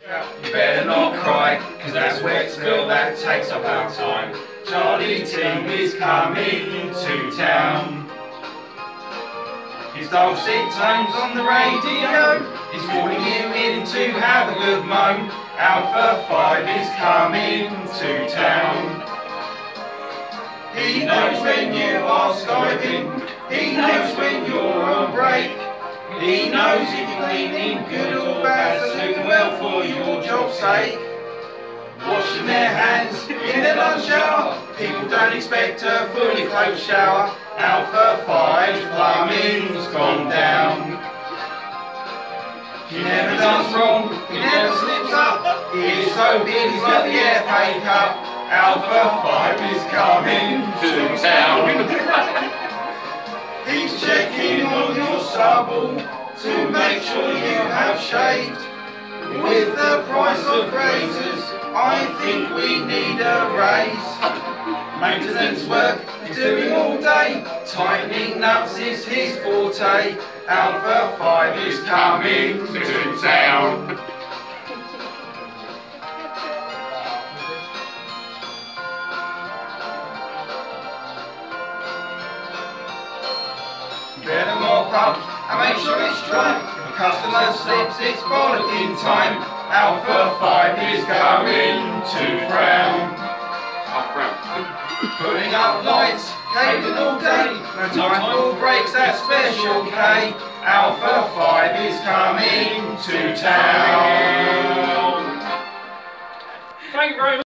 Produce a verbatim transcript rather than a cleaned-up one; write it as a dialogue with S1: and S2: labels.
S1: You better not cry, cause that's wet spill that takes up our time. Charlie Team is coming to town. His dulcet tones on the radio, he's calling you in to have a good moan. Alpha five is coming to town. He knows when you are skiving, he knows when you're on break. He knows if you're cleaning good or bad, so do well for your job's sake. Washing their hands in their lunch hour, people don't expect a fully clothed shower. Alpha five's plumbing's gone down. He never does wrong, he never slips up, he is so big he's got the F A Cup. Alpha five is coming to town. He's checking on your stubble to make sure you have shaved. With the price of razors, I think we need a raise. Maintenance work he's doing all day, tightening nuts is his forte. Alpha five is coming to town. Better mop up and make sure it's dry. The customer slips, it's bollocking time. Alpha five is coming to frown.
S2: I'll frown.
S1: Putting up lights, cabling all day. No time for breaks, that special K. Alpha five is coming to town.
S2: Thank you very much.